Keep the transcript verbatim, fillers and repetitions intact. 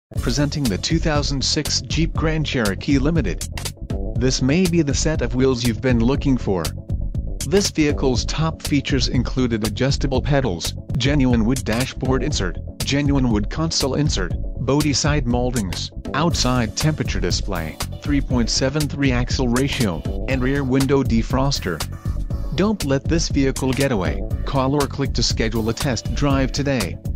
Presenting the two thousand six Jeep Grand Cherokee Limited. This may be the set of wheels you've been looking for. This vehicle's top features included adjustable pedals, genuine wood dashboard insert, genuine wood console insert, Bodyside moldings, outside temperature display, three point seven three axle ratio, and rear window defroster. Don't let this vehicle get away. Call or click to schedule a test drive today.